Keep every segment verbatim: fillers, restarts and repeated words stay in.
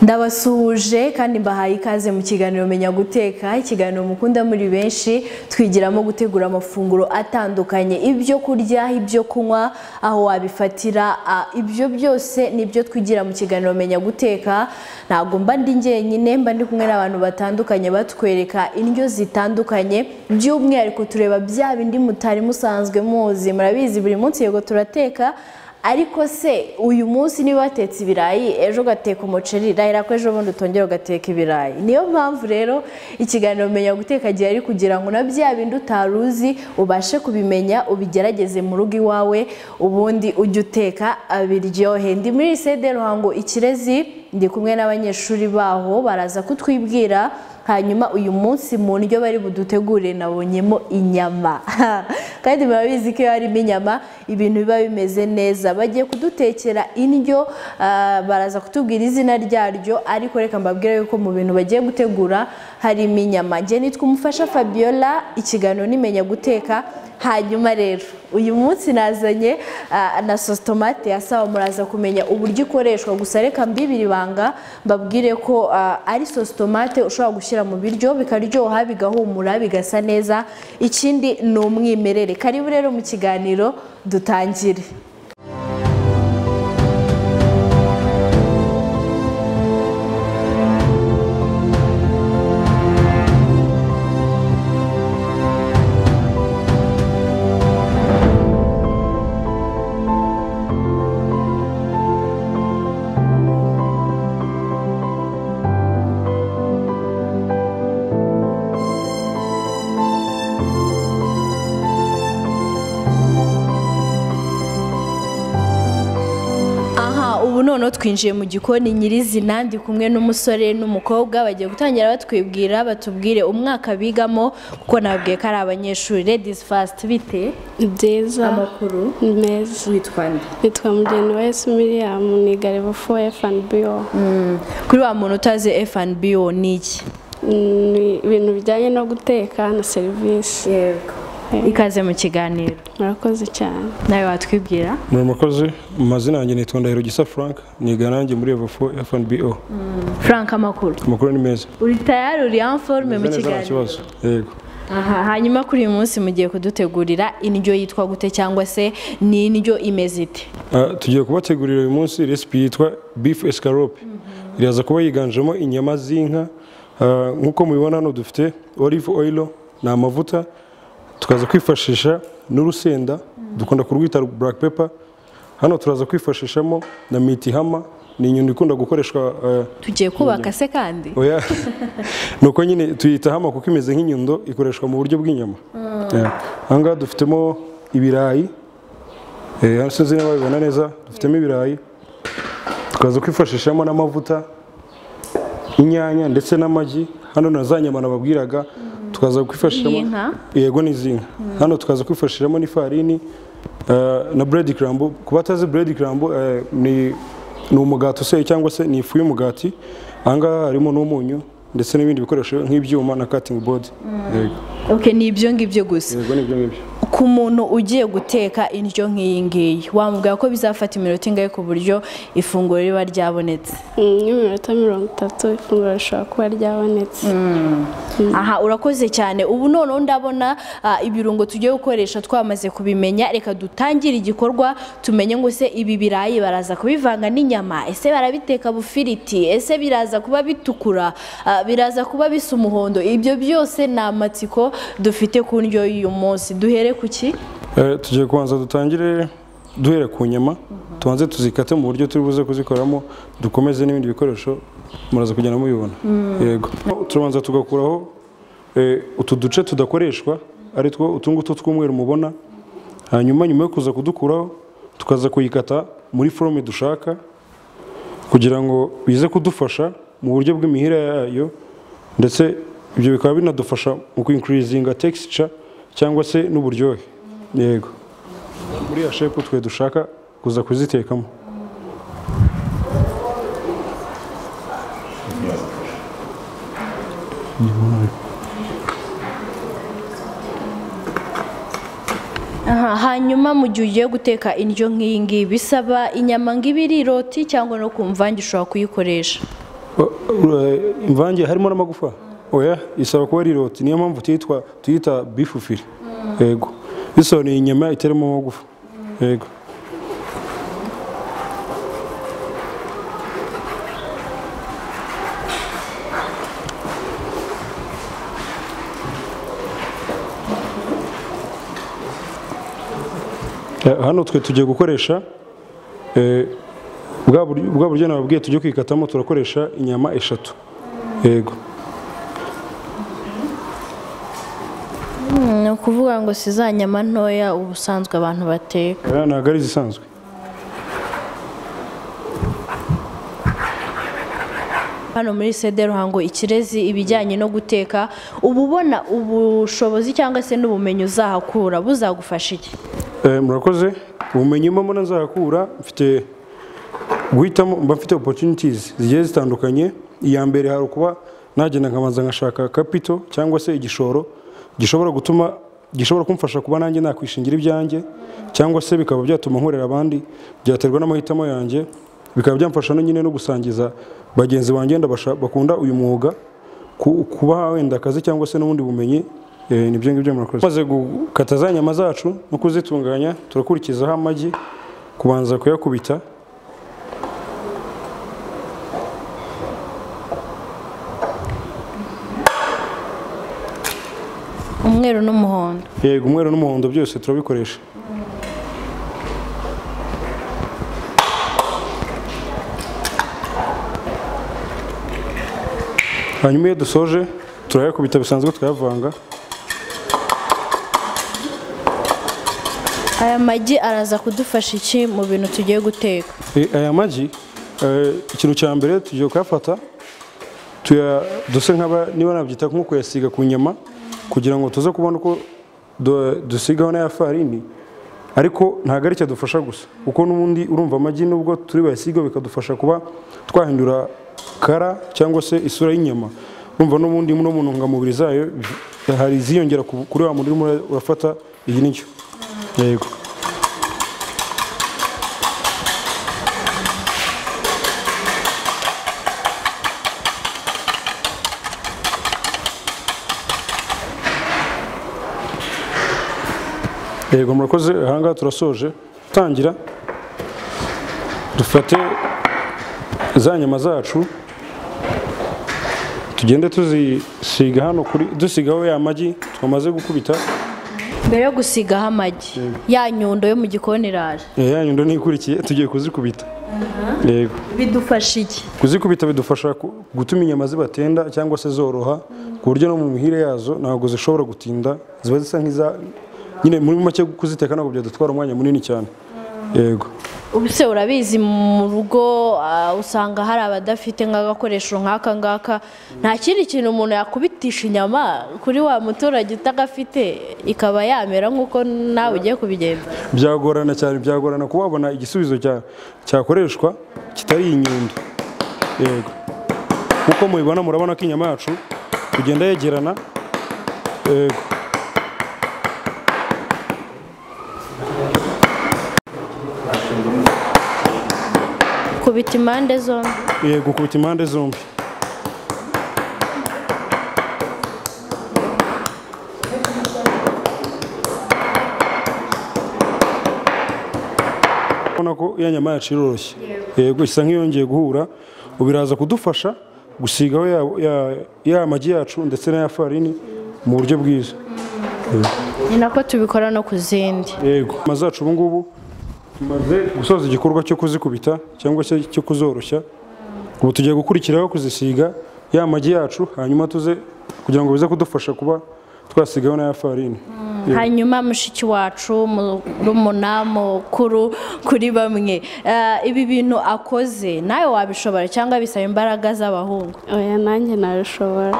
Ndabasuhuje kandi mbahaye ikaze mu kiganiro menya guteka, ikiganiro mukunda muri benshi, twigiramo gutegura amafunguro atandukanye, ibyo kurya, ibyo kunywa, aho wabifatira, ibyo byose nibyo twigira mu kiganiro menya guteka. Ntago mba ndi njyenyine, mba ndi kumwe n'abantu batandukanye batwereka indyo zitandukanye, by'umwihariko tureba bya bindi mutari musanzwe muzi. Murabizi buri munsi yego turateka, ariko se uyu munsi niba watetse ibirayi ejo gateka umuceri, rahira ko ejo bundi utongera ugateka ibirayi. Niyo mpamvu rero ikiganiro menya guteka gihe ari kugira ngo na bya bindi utaruzi ubashe kubimenya, ubigerageze mu rugo iwawe, ubundi ujye uteka biryohe. Ndi muri lycée de Ruhango Ikirezi, ndi kumwe n'abanyeshuri baho baraza kutwibwira. Hanyuma uyu munsi mu ndyo bari budutegure nabonyemo inyama kandi murabizi ko harimo inyama ibintu biba bimeze neza. Bagiye kudutekera indyo, baraza kutubwira izina ryaryo, ariko reka mbabwire yuko mu bintu bagiye gutegura harimo inyama. Nge nitwa Umufasha Fabiola, ikiganiro nimenya guteka. Hanyuma rero uyu munsi nazanye uh, na sauce tomate yasawa, muraza kumenya uburyo ikoreshwa. Gusa reka mbibiri banga mbabwire ko uh, ari sauce tomate ushobora gushyira mu biryo bikaryoha, bigahumura, bigasa neza. Ikindi ni umwimerere. Karibu rero mu kiganiro dutangire. Noneho twinjiye mu gikoni nyirizina, ndi kumwe n'umusore n'umukobwa bagiye gutangira batwibwira, batubwire umwaka bigamo, kuko nabwiye ko ari abanyeshuri. Ladies first, bite? Byiza. Amakuru? Meza. Witwa nde? Nitwa Mugenziwayesu Miriam, niga level four F and B O. Mm. Kuri wa muntu utazi F and B O ni iki? Ni ibintu bijyanye no guteka na service. Yego. Ikaze mu kiganiro. Murakoze cyane. Nawe watwibwira? Murakoze. Mu mazina yanjye nitwa Ndahiro Gisa Frank, niga nanjye muri level four F and B O. Mm. Frank, amakuru? Amakuru ni meza. Uri tayari, uri en forme mu kiganiro? Yego. Aha, hanyuma kuri uyu munsi mugiye kudutegurira indyo yitwa gute, cyangwa se ni indyo imeze ite? Uh, tugiye kubategurira uyu munsi recipe yitwa beef escalope. Mm -hmm. Iraza kuba yiganjemo inyama z'inka, uh, nkuko mubibona hano dufite olive oil na amavuta, tukaza kwifashisha n'urusenda, dukunda kurwita black pepper. Hano turaza kwifashishamo na miti hama, ni inyundo ikunda gukoreshwa. Uh, tugiye kubaka se kandi oya nuko nyine tuyita hama kuko imeze nk'inyundo, ikoreshwa mu buryo bw'inyama. Mm. Yeah. Hanga dufitemo ibirayi, eh hano sinzi niba babibona neza, dufitemo ibirayi, tukaza kwifashishamo n'amavuta, inyanya ndetse n'amagi. Hano nazanyama nababwiraga, tukaza kwifashishamo yego nizinka. Mm. Hano tukaza kwifashishamo n'ifarini uh, na bread crumb. Kubataze bread crumb uh, ni ni umugati useye cyangwa se ni ifu y'umugati. Anga harimo n'umunyu ndetse n'ibindi bikoresho nk'ibyuma na cutting board. Mm. Yego. Okay, ni ibyo ngibyo gusa. Yego ni ibyo ngibyo. Ku muntu ugiye guteka indyo nk'iyi ngiyi, wamubwira ko bizafata iminota ingahe ku buryo ifunguro riba ryabonetse? Iminota mirongo itatu ifunguro rishobora kuba ryabonetse. Mm. Mm. Aha, urakoze cyane. Ubu noneho ndabona uh, ibirungo tugiye gukoresha twamaze kubimenya. Reka dutangire igikorwa, tumenye ngo se ibi birayi baraza kubivanga n'inyama, ese barabiteka bufiriti, ese biraza kuba bitukura, uh, biraza kuba bisa umuhondo. Ibyo byose ni amatsiko dufite ku ndyo y'uyu munsi. Duhere kuki? Eh tugiye kubanza dutangire duhere ku nyama. Uh-huh. Tubanze tuzikate mu buryo turi buze kuzikoramo, dukomeze n'ibindi bikoresho muraza kugenda mubibona. Mm. Yego. Tubanza tugakuraho eh utu duce tudakoreshwa, ari two utungutu tw'umweru mubona. Hanyuma nyuma yo kuza kudukuraho, tukaza kuyikata muri forme dushaka kugira ngo bize kudufasha mu buryo bw'imihira yayo, ndetse ibyo bikaba binadufasha mu increasing texture cyangwa se n'uburyohe. Yego. Muri ya shape twe dushaka kuza kuzitekamo. Aha, hanyuma mu gihe ugiye guteka indyo nk'iyi ngiyi bisaba inyama ng'ibiri roti cyangwa no kumvange ushobora kuyikoresha? imvange harimo n'amagufa oya isaba kuba ari roti niyo mpamvu tuyitwa tuyita beef fili yego bisobanuye inyama itarimo amagufa yego hano twe tugiye gukoresha bwa buryo nababwiye tujye kwikatamo turakoresha inyama eshatu yego ni ukuvuga ngo si za nyama ntoya ubusanzwe abantu bateka ntabwo ari izisanzwe hano muri sede Ruhango Ikirezi ibijyanye no guteka uba ubona ubushobozi cyangwa se n'ubumenyi uzahakura buzagufasha iki murakoze ubumenyi mbamo nazahakura mfite guhitamo mba mfite opportunities zigiye zitandukanye iya mbere hari kuba nagenda nkabanza nkashaka capital cyangwa se igishoro gishobora gutuma gishobora kumfasha kuba nanjye nakwishingira ibyanjye cyangwa se bikaba byatuma nkorera abandi byaterwa n'amahitamo yanjye bikaba byamfasha no nyine no gusangiza bagenzi banjye bakunda uyu mwuga kuba wenda akazi cyangwa se n'ubundi bumenyi nibyo ngibyo murakoze maze gukata za nyama zacu no kuzitunganya turakurikizaho amagi kubanza kuyakubita umweru n'umuhondo yego umweru n'umuhondo byose turabikoresha hanyuma iyo dusoje turayakubita bisanzwe tukayavanga aya magi araza kudufasha iki mu bintu tugiye guteka aya magi ikintu cya mbere tugiye kuyafata duse nk'aba niba nabyita nko kuyasiga ku nyama kugira ngo tuze kubona uko dusigaho n'aya farini ariko ntabwo ari cyo dufasha gusa kuko n'ubundi urumva amagi nubwo turi bayasigaho bikadufasha kuba twahindura kara cyangwa se isura y'inyama urumva n'ubundi no mu ntungamubiri zayo hari iziyongera kuri wa muntu urimo urafata iyi nicyo yego yego murakoze ahangaha turasoje tangira dufate za nyama zacu tugende tuzisiga hano kuri dusigaho ya magi twamaze gukubita mbere yo gusigaho amagi ya nyundo yo mu gikoni iraje ya nyundo nikurikiye tugiye kuzikubita yego bidufasha iki kuzikubita bidufasha gutuma inyama zibatenda cyangwa se zoroha ku buryo no mu mihire yazo ntabwo zishobora gutinda ziba zisa nk'iza nyine muri make kuziteka ntabwo byadutwara umwanya munini cyane yego ubuse urabizi mu rugo usanga hari abadafite nk'agakoresho nk'aka ngaka nta kindi kintu umuntu yakubitisha inyama kuri wa muturage utagafite ikaba yamera nk'uko nawe ugiye kubigenza byagorana cyane byagorana kuba wabona igisubizo cyakoreshwa kitari inyundo yego nk'uko mubibona murabona ko inyama yacu kugenda yegerana yego kubita impande zombi yego kubita impande zombi ubona ko ya nyama yacu iroroshye yego isa nk'iyongeye guhura ubiraza kudufasha gusigaho ya magi yacu ndetse n'aya farini mu buryo bwiza ni nako tubikora no ku zindi yego nyama zacu ubu ngubu tumaze gusoza igikorwa cyo kuzikubita cyangwa se cyo kuzoroshya ubu tugiye gukurikiraho kuzisiga ya magi yacu hanyuma tuze kugira ngo bize kudufasha kuba twasigaho n'aya farini hanyuma mushiki wacu murumuna mukuru kuri bamwe ibi bintu akoze nawe wabishobora cyangwa bisaba imbaraga z'abahungu oya nanjye nabishobora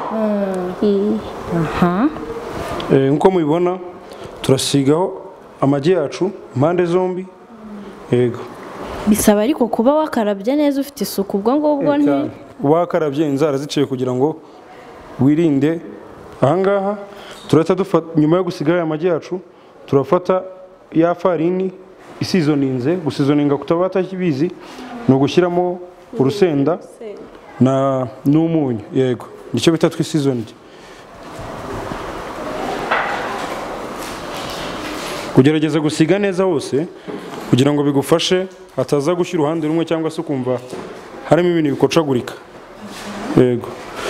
nk'uko mubibona turasigaho amagi yacu impande zombi yego bisaba ariko kuba wakarabye neza ufite isuku ubwo ngubwo nti wakarabye inzara ziciye kugira ngo wirinde ahangaha turahita dufata nyuma yo gusigaho aya magi yacu turafata ya farini isizoninze gusizoninga kutaba batakibizi ni ugushyiramo urusenda na n'umunyu. Yego, nicyo bita twisizoned. Kugerageza gusiga neza hose kugira ngo bigufashe hataza gushyira uruhande rumwe cyangwa se ukumva harimo ibintu bikocagurika. Yego.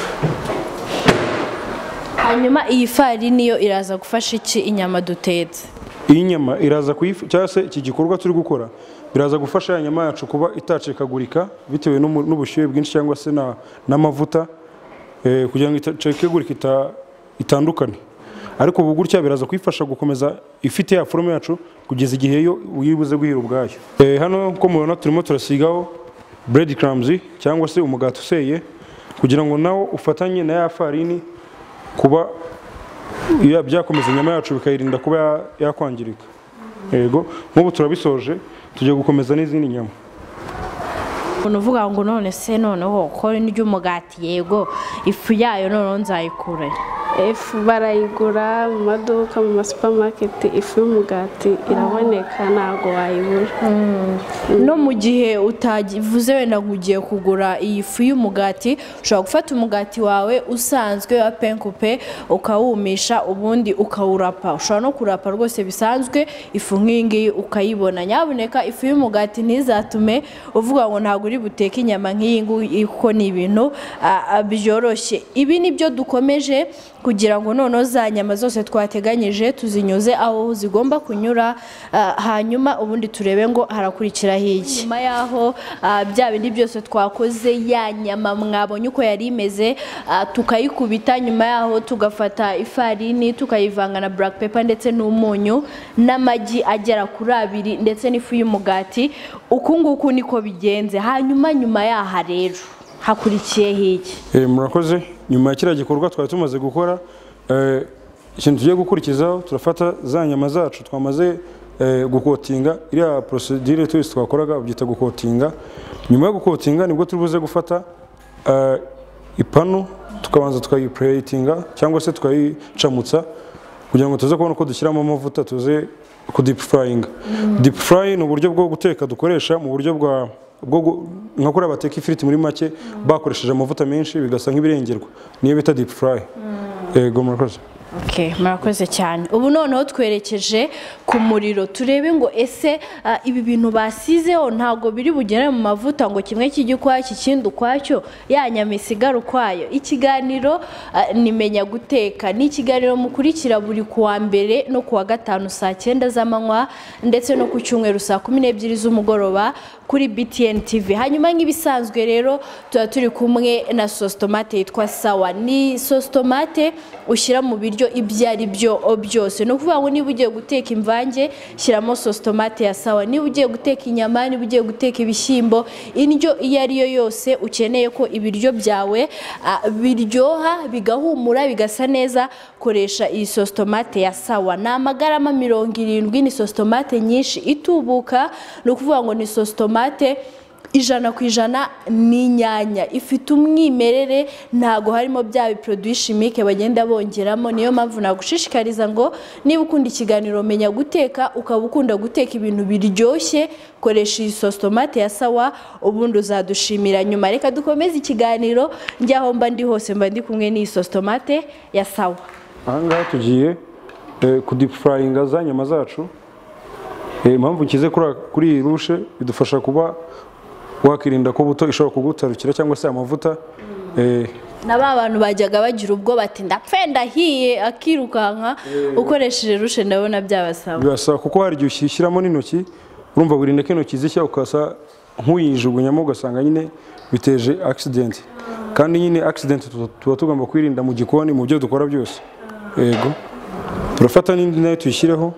Hanyuma iyi farini yo iraza gufasha iki inyama dutetse? Iyi nyama iraza kuyifu cyangwa se iki gikorwa turi gukora biraza gufasha ya nyama yacu kuba itacekagurika bitewe n'ubushyuhe bwinshi cyangwa se na n'amavuta eh, kugira ngo itacekagurika ita, itandukane. Ariko ubu gutya biraza kuyifasha gukomeza ifite ya forme yacu kugeza igihe yo uyibuze guhira ubwayo. Eh, hano ko mubona turimo turasigaho bread crumbs cyangwa se umugati useye kugira ngo nawo ufatanye na ya farini kuba ya byakomeza inyama yacu bikayirinda kuba yakwangirika. Yego, nk'ubu turabisoje tujye gukomeza n'izindi nyama. Uvuga ngo none se noneho ko n'iryo umugati yego ifu yayo none nzayikura. Ifu barayigura mu maduka mu masupamaketi, ifu y'umugati iraboneka ntabwo wayibura. No mu gihe utavuze wenda ugiye kugura iyi fu y'umugati ushobora gufata umugati wawe usanzwe wa penkupe ukawumisha ubundi ukawurapa. Ushobora no kurapa rwose bisanzwe ifu nk'ingi ukayibona. Nyaboneka ifu y'umugati ntizatume uvuga ngo ntabwo uri buteke inyama nk'iyi kuko ni ibintu byoroshye. Ibi nibyo dukomeje kugira ngo noneho za nyama zose twateganyije tuzinyuze aho zigomba kunyura, hanyuma ubundi turebe ngo harakurikira iki. Nyuma yaho bya bindi byose twakoze ya nyama mwabonye uko yari imeze tukayikubita, nyuma yaho tugafata ifarini tukayivanga na black pepper ndetse n'umunyu n'amagi agera kuri abiri ndetse n'ifu y'umugati. Uku nguku niko bigenze. Hanyuma nyuma yaha rero hakurikiye hiki. Eh, murakoze. Nyuma ya kiriya gikorwa twari tumaze gukora, eh, ikintu tugiye gukurikizaho turafata za nyama zacu twamaze eh, gukotinga. Iriya procedure twese twakoraga byita gukotinga. Nyuma yo gukotinga nibwo turibuze gufata eh, ipanu tukabanza tukayiplatinga cyangwa se tukayicamutsa kugira ngo tuze kubona uko dushyiramo amavuta tuze ku deep frying. Mm. Deep fry ni uburyo bwo guteka dukoresha mu buryo bwa bwo nka kuri abateka ifiriti muri make bakoresheje amavuta menshi bigasa nk'ibirengerwa, niyo bita deep fry. Yego, murakoze. Okay, murakoze cyane. Ubu noneho twerekeje ku muriro turebe ngo ese uh, ibi bintu basizeho ntago biri bugere mu mavuta ngo kimwe kijye kwacyo ikindi kwacyo ya nyama isigara ukwayo. Ikiganiro uh, nimenya guteka ni ikiganiro mukurikira buri kuwa mbere no kuwa gatanu saa cyenda z'amanywa ndetse no ku cyumweru saa kumi n'ebyiri z'umugoroba kuri B T N T V. Hanyuma nk'ibisanzwe rero tuba turi kumwe na sauce tomate yitwa Sawa. Ni sauce tomate ushyira mu biryo ibyo ari byo byose. No kuvuga ngo niba ugiye guteka imvange shyiramo sauce tomate ya Sawa. Niba ugiye guteka inyama, niba ugiye guteka ibishyimbo, indyo iyo ari yo yose ukeneye ko ibiryo byawe uh, biryoha bigahumura bigasa neza, koresha iyi sauce tomate ya Sawa. Na amagarama mirongo irindwi, ni sauce tomate nyinshi itubuka. No kuvuga ngo ni sauce tomate ijana ku ijana ni inyanya, ifite umwimerere, ntago harimo bya biproduit chimique bagenda bongeramo. Niyo mpamvu nagushishikariza ngo niba ukunda ikiganiro menya guteka ukaba ukunda guteka ibintu biryoshye, koresha iyi sauce tomate ya Sawa ubundi uzadushimira nyuma. Reka dukomeze ikiganiro njyaho mba ndi hose mba ndi kumwe n'iyi sauce tomate ya Sawa. Ahangaha tugiye eh, ku deep frying za nyama zacu. Impamvu nkize kuri iyi rushe bidufasha kuba wakirinda ko buto ishobora kugutarukira cyangwa se amavuta. Eh, naba abantu bajyaga bagira ubwo bati ndapfenda hiye akirukanka ukoresheje rushe ndabona byabasaba. Byasaba kuko hari igihe ushyiramo n'intoki urumva wirinda ko intoki zishya ukasa nk'uyijugunyamo ugasanga nyine biteje accident. Kandi nyine accident tuba tugomba kwirinda mu gikoni mu byo dukora byose. Yego, turafata n'indi nayo tuyishyireho.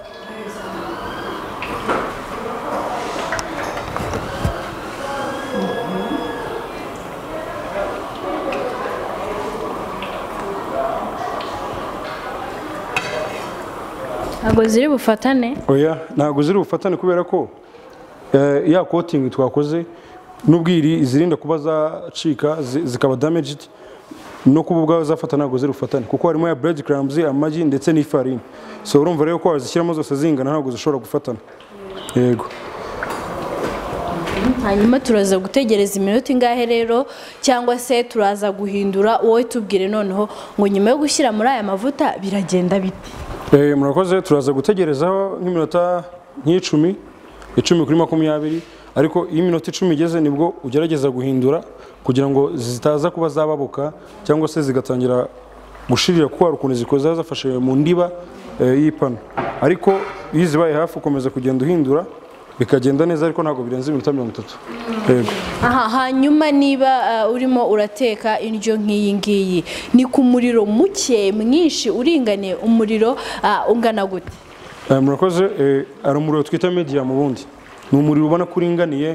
Ntago ziri bufatane? Oya, ntago ziri bufatane kubera ko eh, ya coating twakoze n'ubwiri izirinda kuba zacika zikaba damaged no kuba ubwawe zafata ntago ziri bufatane kuko harimo ya bread crumbs, amagi ndetse n'ifarini. So urumva rero ko wazishyiramo zose zingana ntago zishobora gufatana. Yego. hanyuma turaza gutegereza iminota ingahe rero cyangwa se turaza guhindura wowe tubwire noneho ngo nyuma yo gushyira muri aya mavuta biragenda bite? Eh, murakoze turaza gutegerezaho nk'iminota nk'icumi icumi kuri makumyabiri, ariko iyo iminota icumi igeze nibwo ugerageza guhindura kugira ngo zitaza kuba zababuka cyangwa se zigatangira gushirira kuko hari ukuntu zikoze zafashe mu ndiba y'ipanu, ariko iyo zibaye hafi ukomeza kugenda uhindura bikagenda neza, ariko ntabwo birenze iminota mirongo itatu. Yego. Aha, hanyuma niba uh, urimo urateka indyo nk'iyi ngiyi ni ku muriro muke mwinshi uringaniye, umuriro uh, ungana gute? Uh, murakoze eh, ari umuriro twita medium ubundi ni umuriro ubona ko uringaniye,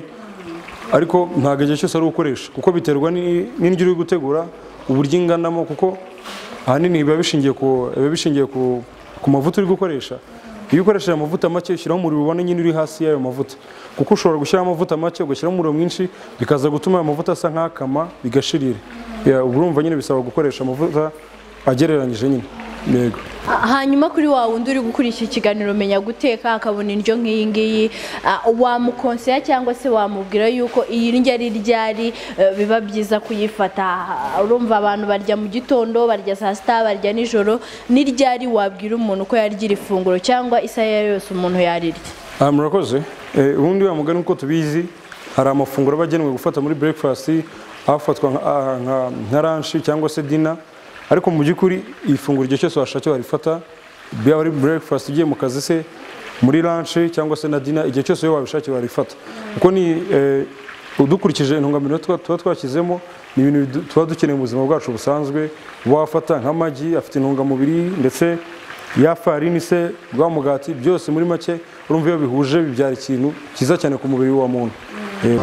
ariko ntabwo igihe cyose ari ukoresha kuko biterwa n'indyo uri gutegura uburyo inganamo, kuko ahanini biba bishingiye ku biba bishingiye ku ku mavuta uri gukoresha. Iyo ukoresheje amavuta make ushyiraho umuriro ubona nyine uri hasi y'ayo mavuta, kuko ushobora gushyiraho amavuta make ugashyiraho umuriro mwinshi bikaza gutuma ayo mavuta asa nk'akama bigashirira. Urumva nyine bisaba gukoresha amavuta agereranyije nyine. Yego. Hanyuma kuri wa wundi uri gukurikira ikiganiro menya guteka akabona indyo nk'iyi ngiyi, wamukonsera cyangwa se wamubwira yuko iyi ndyo ari ryari biba byiza kuyifata? Urumva abantu barya mu gitondo, barya saa sita, barya nijoro, ni ryari wabwira umuntu ko yarya ifunguro cyangwa isaha yose umuntu yarirya? Ah, murakoze. Eh, ubundi wa mugani uko tubizi hari amafunguro abagenwe gufata muri breakfast, afatwa nka nka lunch cyangwa se dinner, ariko mu by'ukuri ifunguro igihe cyose washatse warifata, byaba ari breakfast ugiye mu kazi se, muri lunch cyangwa se na dinner, igihe cyose wabishakiye warifata, kuko ni eh, udukurikije intungamubiri tuba twashyizemo ni ibintu tuba dukeneye mu buzima bwacu busanzwe. Wafata nk'amagi afite intungamubiri, ndetse ya farini se bwa mugati, byose muri make urumva iyo bihuje bibyara ikintu cyiza cyane ku mubiri wa muntu. Eh.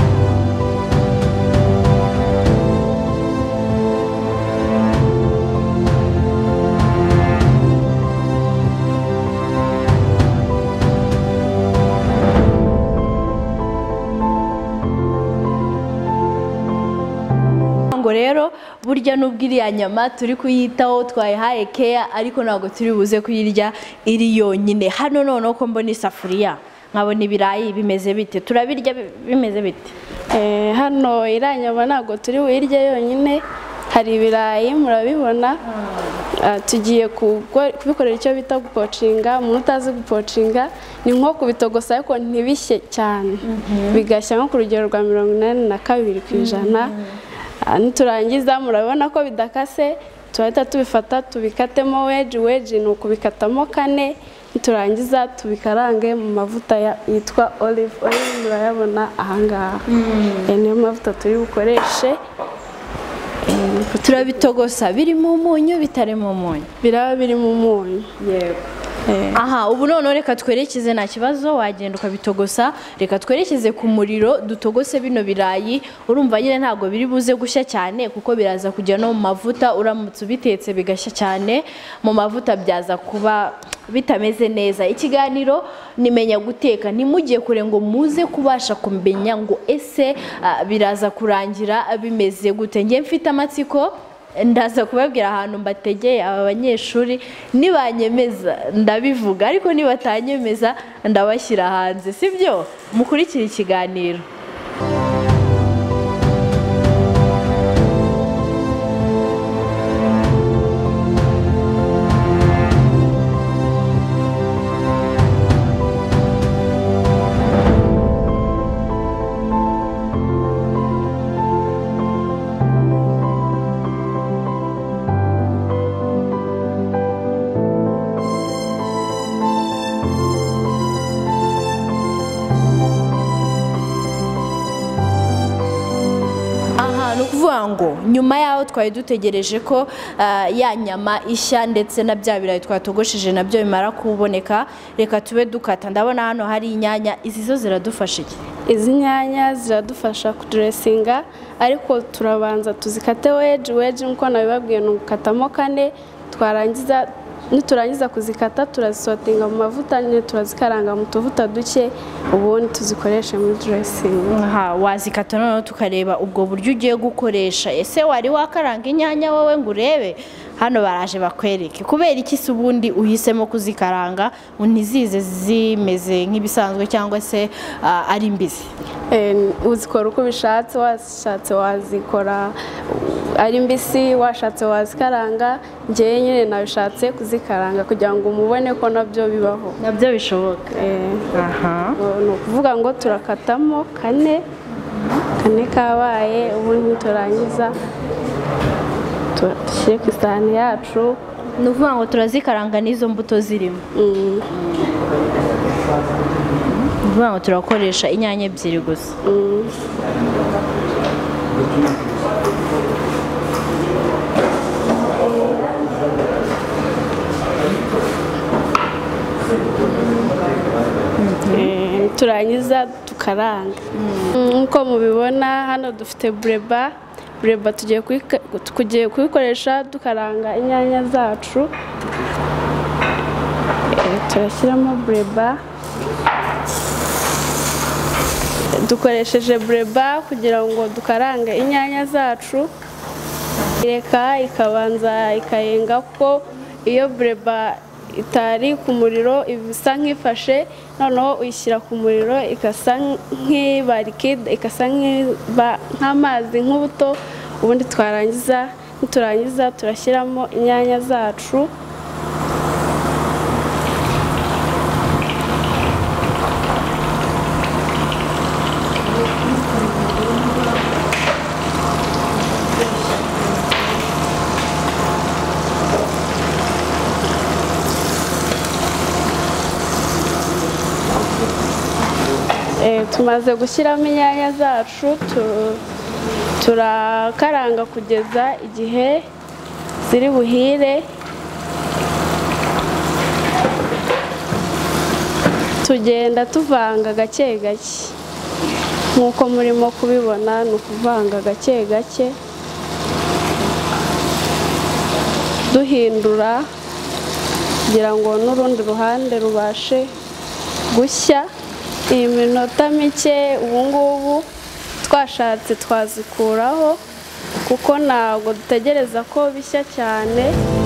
Rero burya nubwo iriya nyama turi kuyitaho twayihaye keya, ariko ntabwo turi buze kuyirya iri yonyine. Hano noneho ko mbona isafuriya nkabona ibirayi bimeze bite, turabirya bimeze bite? Eh, hano iriya nyama ntabwo turi buyirye yonyine, hari ibirayi murabibona. Uh, tugiye kubikorera icyo bita gupocinga. Umuntu utazi gupocinga ni nko kubitogosa ariko ntibishye cyane, bigashya nko ku rugero rwa mirongo inani na kabiri ku ijana. Niturangiza murabona ko bidakase, turahita tubifata tubikatemo wedge. Wedge ni ukubikatamo kane, niturangiza tubikarange mu mavuta yitwa olive oil, murayabona ahangaha. Niyo mavuta turi bukoreshe. Turabitogosa biri mu munyu bitari mu munyu? Biraba biri mu munyu. Yego. Aha, ubu none reka twerekeze, nta kibazo wagenda ukabitogosa. Reka twerekeze ku muriro dutogose bino birayi. Urumva nyine ntabwo biri buze gushya cyane kuko biraza kujya no mu mavuta. Uramutse ubitetse bigashya cyane mu mavuta byaza kuba bitameze neza. Ikiganiro nimenya guteka, ntimugiye kure ngo muze kubasha kumenya ngo ese uh, biraza kurangira bimeze gute. Ngiye mfite amatsiko, ndaza kubabwira ahantu mbategeye aba banyeshuri, nibanyemeza ndabivuga, ariko nibatanyemeza ndabashyira hanze, sibyo? Mukurikira ikiganiro. Ngo nyuma yaho twari dutegereje ko uh, ya nyama ishya ndetse na bya birayi twatogosheje nabyo bimara kuboneka, reka tube dukata. Ndabona hano hari inyanya, izi zo ziradufasha iki? Izi nyanya ziradufasha kuduresinga, ariko turabanza tuzikate wedge. Wedge nkuko nabibabwiye ni ukatamo kane, twarangiza niturangiza kuzikata turazisotinga mu mavuta, nyine turazikaranga mu tuvuta duke, ubundi tuzikoreshe muri dressing. Aha, wazikata noneho tukareba ubwo buryo ugiye gukoresha. Ese wari wakaranga inyanya wowe ngo urebe hano baraje bakwereke kubera iki se ubundi uhisemo kuzikaranga ntizize zimeze nk'ibisanzwe cyangwa se ah, ari mbisi? Eh, uzikora uko bishatse, washatse wazikora ari mbisi, washatse wazikaranga. Njyewe nyine nabishatse kuzikaranga kugira ngo umubone ko nabyo bibaho, nabyo bishoboka. Eh, aha ni ukuvuga ngo turakatamo kane kane kabaye, ubundi turangiza dushyire ku isahani yacu. ni ukuvuga ngo turazikaranga n'izo mbuto zirimo. Mm. ni ukuvuga ngo turakoresha inyanya ebyiri gusa. Mm. Eh, turangiza tukaranga. Nk'uko mubibona hano dufite bureba. Bureba tugiye kuyika- tugiye kuyikoresha dukaranga inyanya zacu. Eh, turashyiramo bureba. Dukoresheje bureba kugira ngo dukarange inyanya zacu. Ireka ikabanza ikayenga ko iyo bureba itari ku muriro ibisa nk'ifashe, noneho uyishyira ku muriro ikasa nk'iba likide, ikasa nk'iba nk'amazi nk'ubuto. Ubundi twarangiza niturangiza turashyiramo inyanya zacu. Eh, tumaze gushyiramo inyanya zacu tu- turakaranga kugeza igihe ziri buhire. Tugenda tuvanga gake gake nk'uko murimo kubibona, ni ukuvanga gake gake duhindura kugira ngo n'urundi ruhande rubashe gushya. Iyi minota mike ubu ngubu twashatse twazikuraho kuko ntabwo dutegereza ko bishya cyane.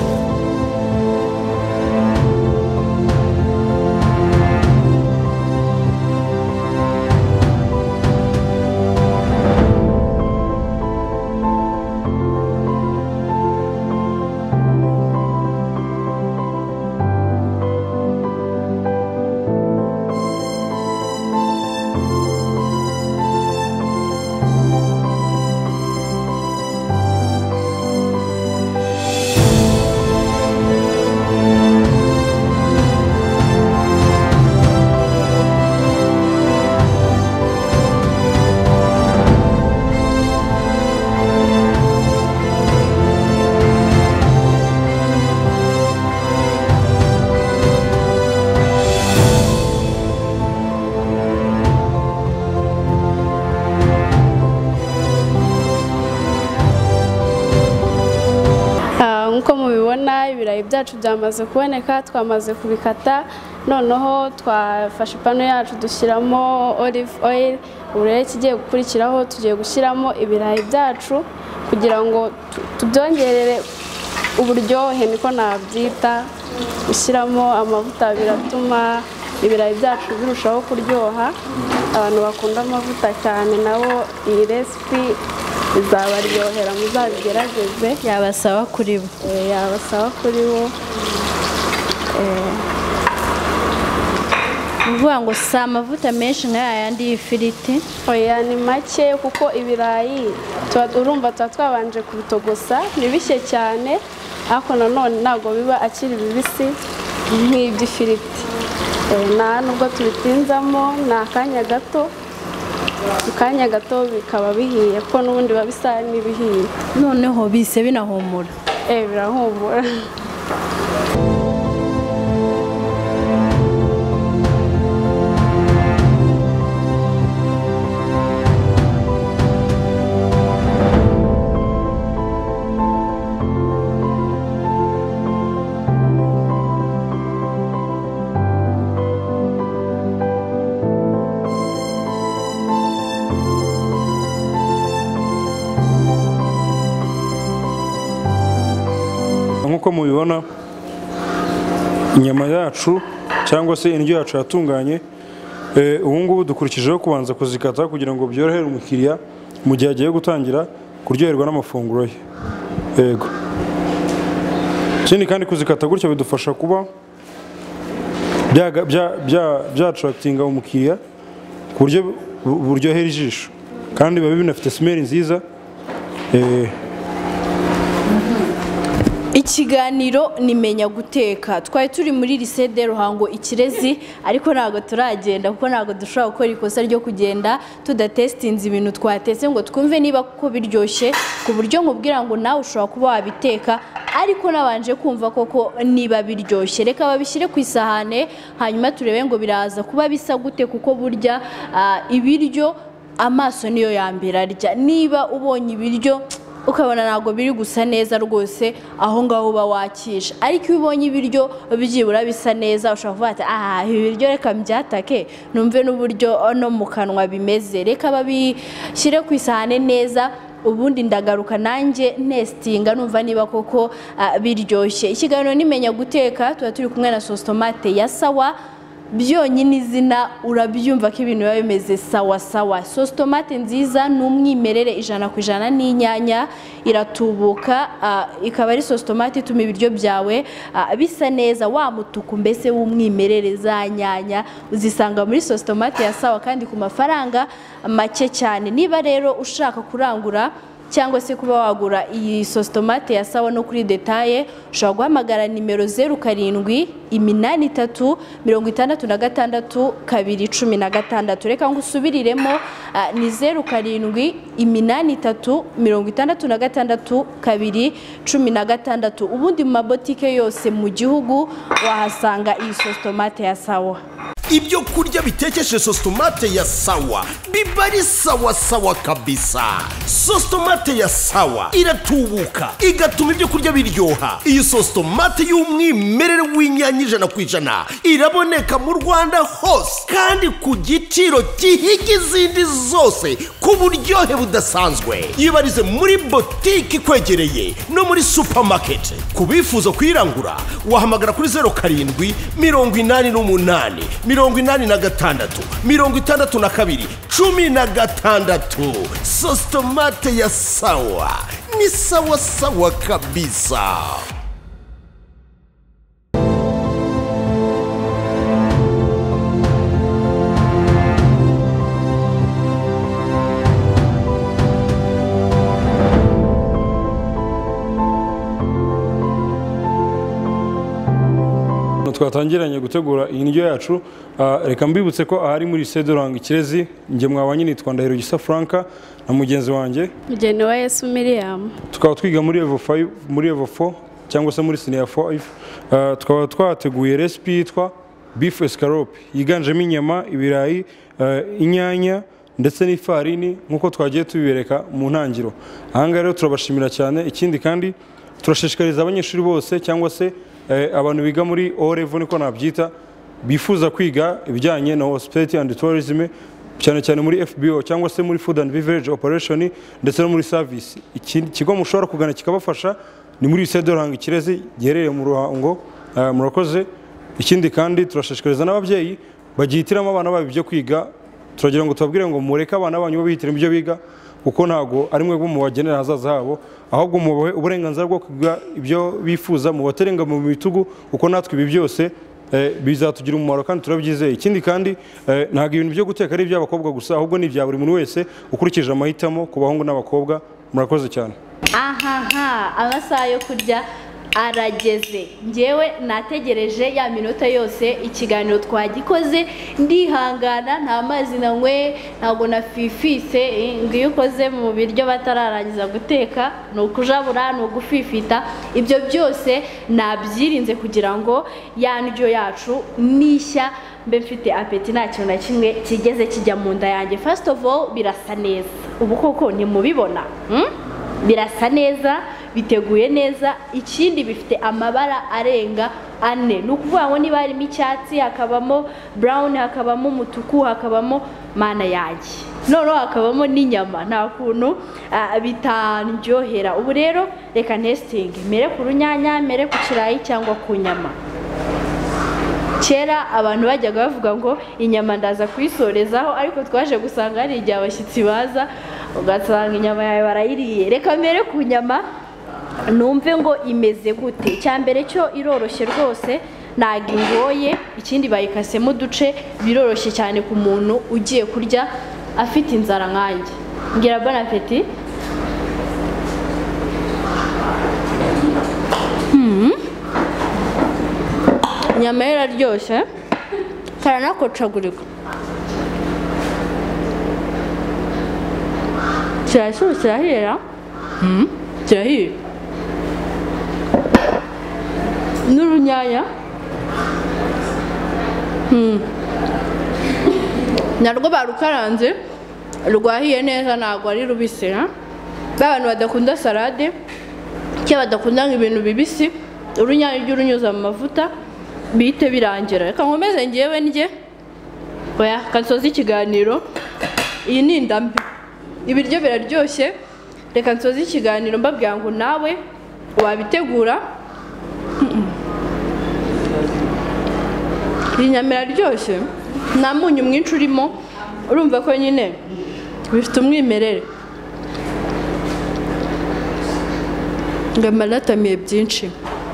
Nk'uko mubibona ibirayi byacu byamaze kuboneka, twamaze kubikata. Noneho twafashe ipanu yacu dushyiramo olive oil. Ubu rero ikigiye gukurikiraho tugiye gushyiramo ibirayi byacu kugira ngo tubyongerere uburyohe, niko nabyita. Gushyiramo amavuta biratuma ibirayi byacu birushaho kuryoha. Abantu bakunda amavuta cyane nabo iyi recipe izabaryohera, muzabigerageze. Yabasaba kuri bo. Eh, yabasaba kuri bo. Eh, ni ukuvuga ngo si amavuta menshi nka yayandi y'ifiriti. oya ni make kuko ibirayi tuba urumva tuba twabanje kubitogosa ntibishye cyane, ariko nanone ntabwo biba akiri bibisi nk'iby'ifiriti. Eh, nta nubwo tubitinzamo, ni akanya gato, akanya gato bikaba bihiye kuko n'ubundi biba bisa n'ibihiye. Noneho bise binahumura. Eh, birahumura. nk'uko mubibona inyama yacu cyangwa se indyo yacu yatunganye. Ubu ngubu dukurikijeho kubanza kuzikata kugira ngo byorohere umukiriya mu gihe agiye gutangira kuryoherwa n'amafunguro ye. Yego. Ikindi kandi kuzikata gutya bidufasha kuba bya attractinga umukiriya ku buryo buryohera ijisho kandi biba binafite smell nziza. Ikiganiro nimenya guteka, twari turi muri lycée de Ruhango Ikirezi, ariko ntago turagenda kuko ntago dushobora gukora ikosa ryo kugenda tudatestinze ibintu twatetse ngo twumve niba kuko biryoshye ku buryo nkubwira ngo nawe ushobora kuba wabiteka ariko nabanje kumva koko niba biryoshye. Reka babishyire ku isahane hanyuma turebe ngo biraza kuba bisa gute, kuko burya uh, ibiryo amaso niyo yambere arya. Niba ubonye ibiryo ukabona ntago biri gusa neza rwose, aho ngaho uba wakisha. Ariko iyo ubonye ibiryo byibura bisa neza ushobora kuvuga ati ah ibiryo reka mbyatake numve n'uburyo no mu kanwa bimeze. Reka babishyire ku isahane neza, ubundi ndagaruka nanjye nestinga numva niba koko uh, biryoshye. Ikiganiro nimenya guteka, tuba turi kumwe na sauce tomate ya Sawa. Byonyine izina urabyumva ko ibintu biba bimeze sawa sawa. Sauce tomate nziza n'umwimerere ijana ku ijana n'inyanya iratubuka, uh, ikaba ari sauce tomate ituma ibiryo byawe uh, bisa neza, wa mutuku mbese w'umwimerere za nyanya uzisanga muri sauce tomate ya Sawa kandi ku mafaranga make cyane. Niba rero ushaka kurangura cyangwa se kuba wagura iyi sauce tomate ya Sawa no kuri detaye, ushobora guhamagara nimero zeru karindwi iminani itatu mirongo itandatu na gatandatu kabiri cumi na gatandatu. Reka ngo usubiriremo, uh, ni zeru karindwi iminani itatu mirongo itandatu na gatandatu kabiri cumi na gatandatu. Ubundi mu mabotike yose mu gihugu wahasanga iyi sauce tomate ya Sawa. Ibyo kurya bitekeshe sauce tomate ya Sawa biba ari sawa sawa kabisa. Sauce tomate ya Sawa iratubuka igatuma ibyo kurya biryoha. Iyi sauce tomate y'umwimerere w'inyanya ijana ku ijana iraboneka mu Rwanda hose kandi ku giciro gihiga izindi zose ku buryohe budasanzwe. Yibarize muri botike ikwegereye no muri supermarket. Kubifuza kwirangura wahamagara kuri zeru karindwi mirongo inani n'umunani mirongo inani na gatandatu mirongo itandatu na kabiri cumi na gatandatu. Sauce tomate ya Sawa ni sawa sawa kabisa. Twatangiranye gutegura indyo yacu. Reka mbibutse ko ahari muri lycée de Ruhango Ikirezi, nge mwabanye nitwa Ndahiro Gisa Franka na mugenzi wanjye Mugeni wa Yesu Miriam. Tukaba twiga muri level five muri level four cyangwa se muri senior five. Uh, tukaba twateguye recipe yitwa beef escalope yiganjemo inyama, ibirayi, uh, inyanya ndetse n'ifarini nkuko twagiye tubibereka mu ntangiro. Ahanga rero turabashimira cyane. Ikindi kandi turashishikariza abanyeshuri bose cyangwa se uh, abantu biga muri O level niko nabyita bifuza kwiga ibijyanye na hospitality and tourism, cyane cyane muri F B O cyangwa se muri food and beverage operation ndetse no muri service. Ikigo mushobora kugana kikabafasha ni muri lycée de Ruhango Ikirezi giherereye mu Ruhango. Uh, murakoze. Ikindi kandi turashishikariza n'ababyeyi bagihitiramo abana babo ibyo kwiga, turagira ngo tubabwire ngo mureke abana banyu babihitiramo ibyo biga kuko ntago ari mwe mu bagenera hazaza habo, ahubwo mubahe uburenganzira bwo kwiga ibyo bifuza, mu baterenga mu bitugu kuko natwe ibi byose eh, bizatugira umumaro kandi turabyizeye. Ikindi kandi eh, ntago ibintu byo guteka ari iby'abakobwa gusa, ahubwo ni ibya buri muntu wese ukurikije amahitamo ku bahungu n'abakobwa. Murakoze cyane. Ahaha, amasaha yo kurya arageze. Ngewe nategereje ya minota yose ikiganiro twagikoze ndihangana, nta mazi nanywe, ntago nafifise. Ngiyo ukoze mu biryo batararangiza guteka no kujabura no gufifita, ibyo byose nabyirinze kugira ngo ya ndyo yacu nishya mbe mfite apeti nta kintu na kimwe kigeze kijya mu nda yanjye. First of all, birasa neza. Ubu koko ntimubibona? hmm? Birasa neza, biteguye neza. Ikindi bifite amabara arenga ane, nukuvuga ngo niba harimo icyatsi, hakabamo brown, hakabamo umutuku, hakabamo mana yanjye noneho hakabamo n'inyama nta kuntu ah, bitanryohera. Ubu rero reka testing mere ku runyanya, mere ku kirayi cyangwa ku nyama. Kera abantu bajyaga bavuga ngo inyama ndaza kuyisorezaho, ariko twaje gusanga hari igihe abashyitsi baza ugasanga inyama yawe barayiriye. Reka mere ku nyama numve ngo imeze gute. Cyambere cyo iroroshye rwose ntago ingoye, ikindi bayikasemo uduce, biroroshye cyane ku muntu ugiye kurya afite inzara nkanjye. Ngira bon appétit. Hmm. Inyama iraryoshye karanakocagurika. Kirashyushye kirahira. Hmm. Kirahira. N'urunyanya hmm. narwo barukaranze rwahiye neza, ntabwo ari rubisi. Abantu badakunda salade cyangwa badakunda ibintu bibisi, urunyanya ry'urunyuza mu mavuta bihite birangira. Reka nkomeze ngewe ndye oya kansoza ikiganiro. Iyi ni indambi, ibiryo biraryoshye. Reka nsoza ikiganiro mbabwira ngo nawe wabitegura. Iyi nyama iraryoshye, nta munyu mwinshi urimo, urumva ko nyine bifite umwimerere. Ngamba natamiye byinshi,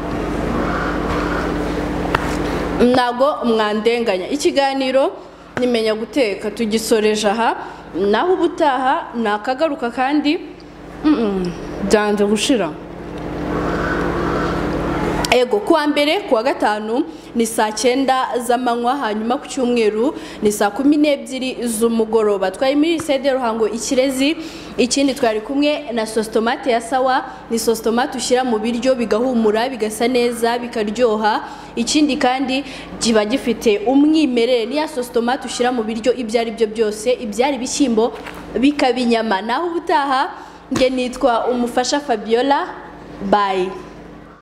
ntago mwandenganya. Ikiganiro nimenya guteka tugisoreje aha, naho ubutaha nakagaruka kandi byanze gushira. Ego kuwa mbere kuwa gatanu ni saa cyenda z'amanywa, hanyuma ku cyumweru ni saa kumi n'ebyiri z'umugoroba. Twari muri Sede Ruhango Ikirezi. Ikindi twari kumwe na sauce tomate ya Sawa. Ni sauce tomate ushyira mu biryo bigahumura, bigasa neza, bikaryoha. Ikindi kandi kiba gifite umwimerere. Ni ya sauce tomate ushyira mu biryo ibyo ari byo byose, ibyari bishyimbo bikabinyama. Naho ubutaha nge nitwa Umufasha Fabiola. Bye.